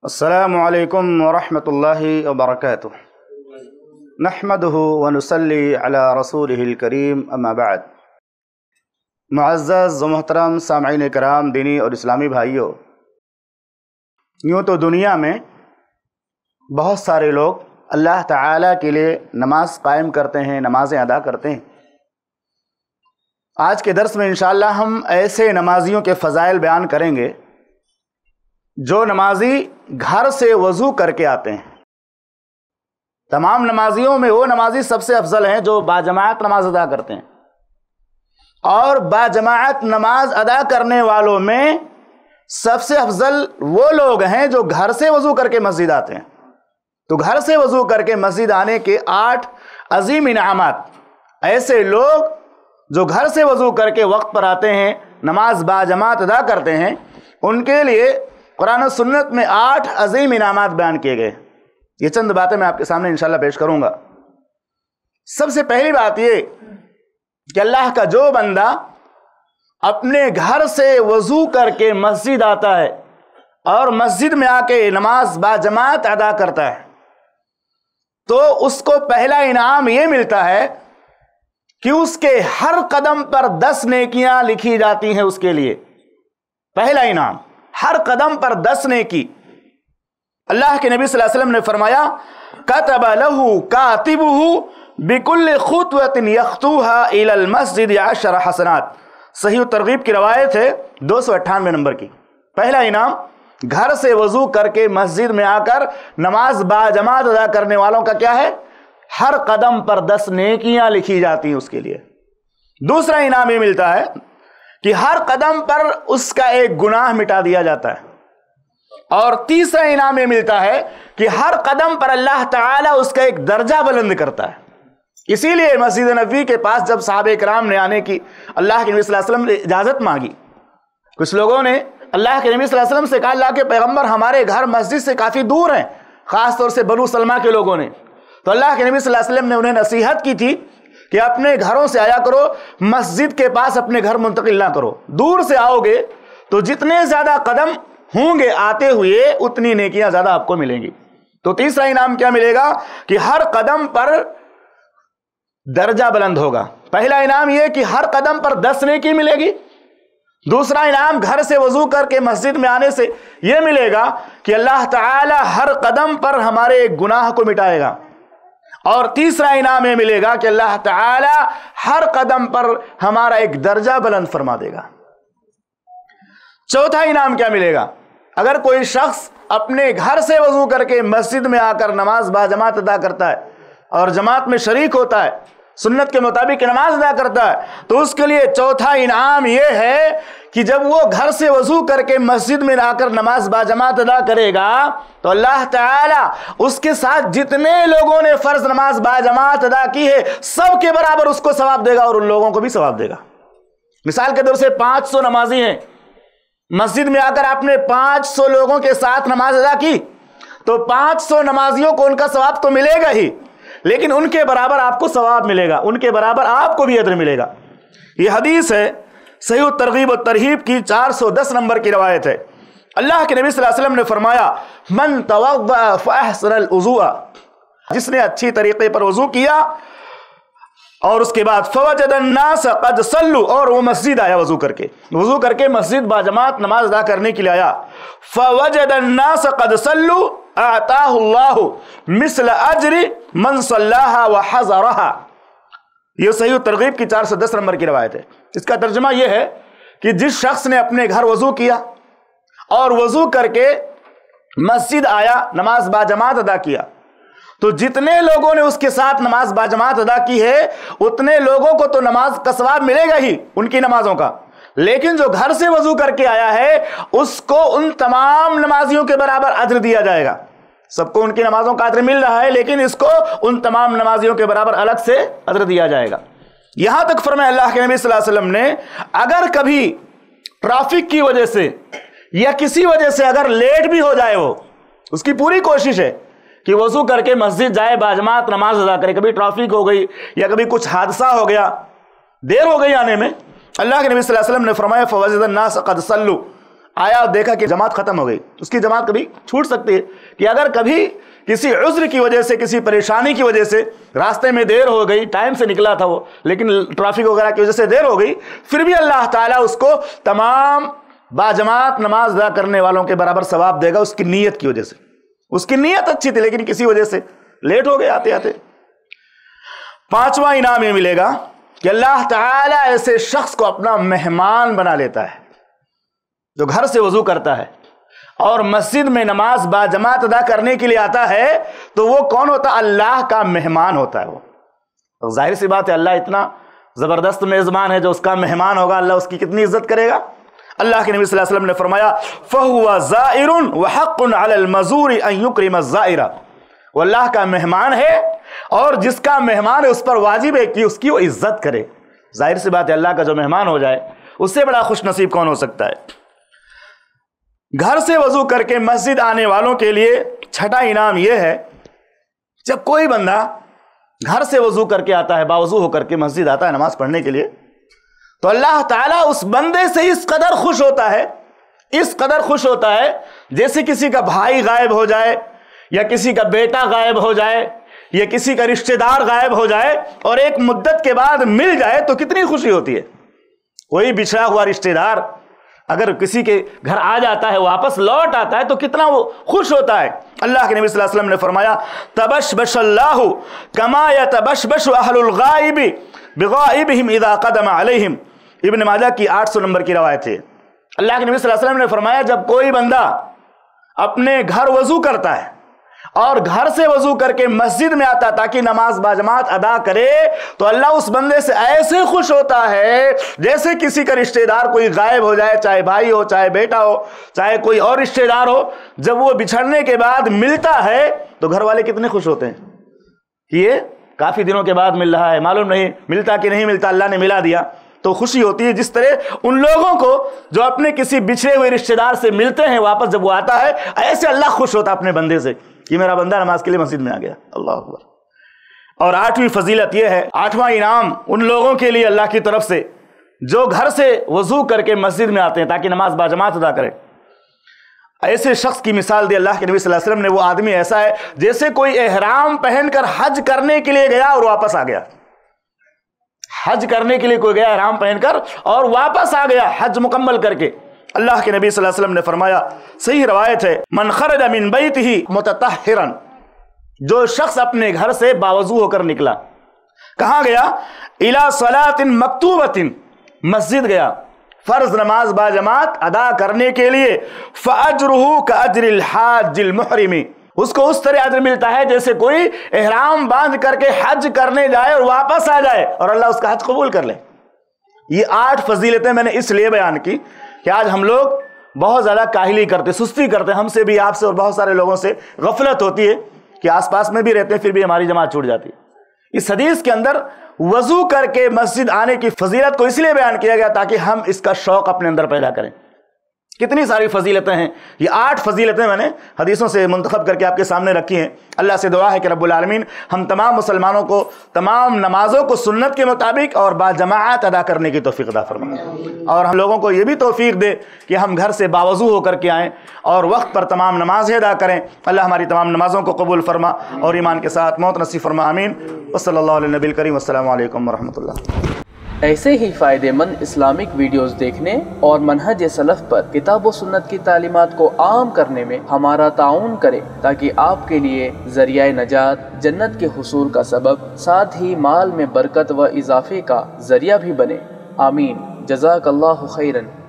السلام علیکم ورحمۃ اللہ وبرکاتہ نحمدہ ونصلی علی رسولہ الکریم اما بعد۔ معزز و محترم سامعین کرام، دینی اور اسلامی بھائیوں، یوں تو دنیا میں بہت سارے لوگ اللہ تعالیٰ کے لیے نماز قائم کرتے ہیں، نمازیں ادا کرتے ہیں۔ آج کے درس میں انشاءاللہ ہم ایسے نمازیوں کے فضائل بیان کریں گے جو نمازی گھر سے وضو کر کے آتے ہیں۔ تمام نمازیوں میں وہ نمازی سب سے افضل ہیں جو باجماعت نماز ادا کرتے ہیں، اور باجماعت نماز ادا کرنے والوں میں سب سے افضل وہ لوگ ہیں جو گھر سے وضو کر کے مسجد آتے ہیں۔ تو گھر سے وضو کر کے مسجد آنے کے 8 عظیم انعامات، ایسے لوگ جو گھر سے وضو کر کے وقت پر آتے ہیں، نماز باجماعت ادا کرتے ہیں، ان کے لیے قرآن و سنت میں 8 عظیم انعامات بیان کیے گئے۔ یہ چند باتیں میں آپ کے سامنے انشاءاللہ پیش کروں گا۔ سب سے پہلی بات یہ کہ اللہ کا جو بندہ اپنے گھر سے وضو کر کے مسجد آتا ہے اور مسجد میں آ کے نماز باجماعت ادا کرتا ہے، تو اس کو پہلا انعام یہ ملتا ہے کہ اس کے ہر قدم پر 10 نیکیاں لکھی جاتی ہیں اس کے لیے۔ پہلا انعام، ہر قدم پر 10 نیکی۔ اللہ کے نبی صلی اللہ علیہ وسلم نے فرمایا کتب لہ کاتبہ بکل خطوۃ یخطوها الی المسجد 10 حسنات۔ صحیح ترغیب کی روایت ہے 298 نمبر کی۔ پہلا انعام، گھر سے وضو کر کے مسجد میں آ کر نماز باجماعت ادا کرنے والوں کا کیا ہے؟ ہر قدم پر 10 نیکیاں لکھی جاتی ہیں اس کے لیے۔ دوسرا انعام یہ ملتا ہے کہ ہر قدم پر اس کا ایک گناہ مٹا دیا جاتا ہے، اور تیسرا انعام یہ ملتا ہے کہ ہر قدم پر اللہ تعالیٰ اس کا ایک درجہ بلند کرتا ہے۔ اسی لیے مسجد نبوی کے پاس جب صحابہ کرام نے آنے کی اللہ کے نبی صلی اللہ علیہ وسلم نے اجازت مانگی، کچھ لوگوں نے اللہ کے نبی صلی اللہ علیہ وسلم سے کہا اللہ کے پیغمبر ہمارے گھر مسجد سے کافی دور ہیں، خاص طور سے بنو سلمہ کے لوگوں نے۔ تو اللہ کے نبی صلی اللہ علیہ وسلم نے انہیں نصیحت کی تھی کہ اپنے گھروں سے آیا کرو، مسجد کے پاس اپنے گھر منتقل نہ کرو۔ دور سے آؤ گے تو جتنے زیادہ قدم ہوں گے آتے ہوئے اتنی نیکیاں زیادہ آپ کو ملیں گی۔ تو تیسرا انعام کیا ملے گا کہ ہر قدم پر درجہ بلند ہوگا۔ پہلا انعام یہ کہ ہر قدم پر 10 نیکی ملے گی۔ دوسرا انعام گھر سے وضو کر کے مسجد میں آنے سے یہ ملے گا کہ اللہ تعالی ہر قدم پر ہمارے گناہ کو مٹائے گا۔ اور تیسرا انعام یہ ملے گا کہ اللہ تعالی ہر قدم پر ہمارا ایک درجہ بلند فرما دے گا۔ چوتھا انعام کیا ملے گا؟ اگر کوئی شخص اپنے گھر سے وضو کر کے مسجد میں آ کر نماز باجماعت ادا کرتا ہے اور جماعت میں شریک ہوتا ہے، سنت کے مطابق نماز ادا کرتا ہے، تو اس کے لیے چوتھا انعام یہ ہے کہ جب وہ گھر سے وضو کر کے مسجد میں آ کر نماز باجماعت ادا کرے گا تو اللہ تعالیٰ اس کے ساتھ جتنے لوگوں نے فرض نماز باجماعت ادا کی ہے سب کے برابر اس کو ثواب دے گا اور ان لوگوں کو بھی ثواب دے گا۔ مثال کے طور سے 500 نمازی ہیں، مسجد میں آ کر آپ نے 500 لوگوں کے ساتھ نماز ادا کی تو 500 نمازیوں کو ان کا ثواب تو ملے گا ہی، لیکن ان کے برابر آپ کو ثواب ملے گا، ان کے برابر آپ کو بھی اجر ملے گا۔ یہ حدیث ہے صحیح ترغیب و ترہیب کی 410 نمبر کی روایت ہے۔ اللہ کے نبی صلی اللہ علیہ وسلم نے فرمایا من توضأ فاحسن الوضوء، جس نے اچھی طریقے پر وضو کیا اور اس کے بعد فوجد الناس قد صلوا، اور وہ مسجد آیا وضو کر کے مسجد باجماعت نماز ادا کرنے کے لیے آیا، فوجد الناس قد صلوا اعطاہ اللہ مثل اجر من صلاها وحضرها۔ یہ صحیح ترغیب کی 410 نمبر کی روایت ہے۔ اس کا ترجمہ یہ ہے کہ جس شخص نے اپنے گھر وضو کیا اور وضو کر کے مسجد آیا، نماز باجماعت ادا کیا، تو جتنے لوگوں نے اس کے ساتھ نماز باجماعت ادا کی ہے اتنے لوگوں کو تو نماز کا ثواب ملے گا ہی، ان کی نمازوں کا، لیکن جو گھر سے وضو کر کے آیا ہے اس کو ان تمام نمازیوں کے برابر اجر دیا جائے گا۔ سب کو ان کی نمازوں کا اجر مل رہا ہے، لیکن اس کو ان تمام نمازیوں کے برابر الگ سے اجر دیا جائے گا۔ یہاں تک فرمایا اللہ کے نبی صلی اللہ علیہ وسلم نے اگر کبھی ٹریفک کی وجہ سے یا کسی وجہ سے اگر لیٹ بھی ہو جائے، وہ اس کی پوری کوشش ہے کہ وضو کر کے مسجد جائے، باجماعت نماز ادا کرے، کبھی ٹریفک ہو گئی یا کبھی کچھ حادثہ ہو گیا، دیر ہو گئی آنے میں، اللہ کے نبی صلی اللہ علیہ وسلم نے فرمایا فوجد الناس قد صلوا، آیا اور دیکھا کہ جماعت ختم ہو گئی، اس کی جماعت کبھی چھوٹ سکتی ہے کہ اگر کبھی کسی عذر کی وجہ سے، کسی پریشانی کی وجہ سے راستے میں دیر ہو گئی، ٹائم سے نکلا تھا وہ لیکن ٹریفک وغیرہ کی وجہ سے دیر ہو گئی، پھر بھی اللہ تعالیٰ اس کو تمام باجماعت نماز ادا کرنے والوں کے برابر ثواب دے گا، اس کی نیت کی وجہ سے۔ اس کی نیت اچھی تھی لیکن کسی وجہ سے لیٹ ہو گئے آتے آتے۔ پانچواں انعام یہ ملے گا کہ اللہ تعالیٰ ایسے شخص کو اپنا مہمان بنا لیتا ہے جو گھر سے وضو کرتا ہے اور مسجد میں نماز باجماعت ادا کرنے کے لیے آتا ہے، تو وہ کون ہوتا ہے؟ اللہ کا مہمان ہوتا ہے وہ۔ ظاہر سی بات ہے اللہ اتنا زبردست میزبان ہے، جو اس کا مہمان ہوگا اللہ اس کی کتنی عزت کرے گا۔ اللہ کے نبی صلی اللہ علیہ وسلم نے فرمایا فَهُوَ زَائِرٌ وَحَقٌ عَلَى الْمَزُورِ أَن يُكْرِمَ الزَّائِرَ، وہ اللہ کا مہمان ہے اور جس کا مہمان ہے اس پر واجب ہے کہ اس کی وہ عزت کرے۔ ظاہر سی بات ہے اللہ کا جو مہمان ہو جائے اس سے بڑا خوش نصیب کون ہو سکتا ہے۔ گھر سے وضو کر کے مسجد آنے والوں کے لیے چھٹا انعام یہ ہے، جب کوئی بندہ گھر سے وضو کر کے آتا ہے، باوضو ہو کر کے مسجد آتا ہے نماز پڑھنے کے لیے، تو اللہ تعالیٰ اس بندے سے اس قدر خوش ہوتا ہے، اس قدر خوش ہوتا ہے جیسے کسی کا بھائی غائب ہو جائے یا کسی کا بیٹا غائب ہو جائے یا کسی کا رشتہ دار غائب ہو جائے اور ایک مدت کے بعد مل جائے تو کتنی خوشی ہوتی ہے۔ کوئی بچھڑا ہوا رشتہ دار اگر کسی کے گھر آ جاتا ہے، واپس لوٹ آتا ہے تو کتنا وہ خوش ہوتا ہے۔ اللہ کے نبی صلی اللہ علیہ وسلم نے فرمایا تبشبش اللہ کما یتبشبش اہل الغائب بغائبہم اذا قدم علیہم، ابن ماجہ کی 800 نمبر کی روایت ہے۔ اللہ کے نبی صلی اللہ علیہ وسلم نے فرمایا جب کوئی بندہ اپنے گھر وضو کرتا ہے اور گھر سے وضو کر کے مسجد میں آتا تاکہ نماز باجماعت ادا کرے، تو اللہ اس بندے سے ایسے خوش ہوتا ہے جیسے کسی کا رشتہ دار کوئی غائب ہو جائے، چاہے بھائی ہو، چاہے بیٹا ہو، چاہے کوئی اور رشتہ دار ہو، جب وہ بچھڑنے کے بعد ملتا ہے تو گھر والے کتنے خوش ہوتے ہیں کہ یہ کافی دنوں کے بعد مل رہا ہے، معلوم نہیں ملتا کہ نہیں ملتا، اللہ نے ملا دیا تو خوشی ہوتی ہے۔ جس طرح ان لوگوں کو جو اپنے کسی بچھڑے ہوئے رشتہ دار سے ملتے ہیں واپس جب وہ آتا ہے، ایسے اللہ خوش ہوتا اپنے بندے سے کہ میرا بندہ نماز کے لیے مسجد میں آ گیا۔ اللہ اکبر۔ اور 8ویں فضیلت یہ ہے، 8واں انعام ان لوگوں کے لیے اللہ کی طرف سے جو گھر سے وضو کر کے مسجد میں آتے ہیں تاکہ نماز باجماعت ادا کریں۔ ایسے شخص کی مثال دی اللہ کے نبی صلی اللہ علیہ وسلم نے، وہ آدمی ایسا ہے جیسے کوئی احرام پہن کر حج کرنے کے لیے گیا اور واپس آ گیا۔ حج کرنے کے لیے کوئی گیا احرام پہن کر اور واپس آ گیا حج مکمل کر کے۔ اللہ کے نبی صلی اللہ علیہ وسلم نے فرمایا، صحیح روایت ہے، من خرج من بیتہ متطہرا، جو شخص اپنے گھر سے باوضو ہو کر نکلا، کہاں گیا؟ الی صلاۃ مکتوبۃ، مسجد گیا فرض نماز باجماعت ادا کرنے کے لیے، فاجرہ کاجر الحاج المحرم، اس کو اس طرح اجر ملتا ہے جیسے کوئی احرام باندھ کر کے حج کرنے جائے اور واپس آ جائے اور اللہ اس کا حج قبول کر لے۔ یہ 8 فضیلتیں میں نے اس لیے بیان کی کہ آج ہم لوگ بہت زیادہ کاہلی کرتے، سستی کرتے، ہم سے بھی، آپ سے اور بہت سارے لوگوں سے غفلت ہوتی ہے کہ آس پاس میں بھی رہتے ہیں پھر بھی ہماری جماعت چھوٹ جاتی ہے۔ اس حدیث کے اندر وضو کر کے مسجد آنے کی فضیلت کو اس لیے بیان کیا گیا تاکہ ہم اس کا شوق اپنے اندر پیدا کریں۔ کتنی ساری فضیلتیں ہیں، یہ 8 فضیلتیں میں نے حدیثوں سے منتخب کر کے آپ کے سامنے رکھی ہیں۔ اللہ سے دعا ہے کہ رب العالمین ہم تمام مسلمانوں کو تمام نمازوں کو سنت کے مطابق اور باجماعت ادا کرنے کی توفیق عطا فرمائے، اور ہم لوگوں کو یہ بھی توفیق دے کہ ہم گھر سے باوضو ہو کر کے آئیں اور وقت پر تمام نمازیں ادا کریں۔ اللہ ہماری تمام نمازوں کو قبول فرما اور ایمان کے ساتھ موت نصیب فرما، آمین۔ وصلی اللہ علیہ نبی الکریم، السلام علیکم ورحمۃ اللہ۔ ایسے ہی فائدہ مند اسلامک ویڈیوز دیکھنے اور منہج سلف پر کتاب و سنت کی تعلیمات کو عام کرنے میں ہمارا تعاون کریں تاکہ آپ کے لیے ذریعہ نجات، جنت کے حصول کا سبب، ساتھ ہی مال میں برکت و اضافے کا ذریعہ بھی بنے۔ آمین۔ جزاک اللہ خیرن۔